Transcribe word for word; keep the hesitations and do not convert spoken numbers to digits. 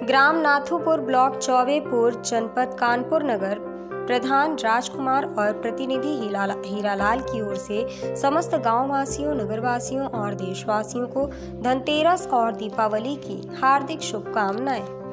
ग्राम Nathupur, block Chaubepur, जनपद कानपुर नगर प्रधान राजकुमार और प्रतिनिधि हीरालाल की ओर से समस्त गांव वासियों, नगर वासियों और देशवासियों को धनतेरस और दीपावली की हार्दिक शुभकामनाएं।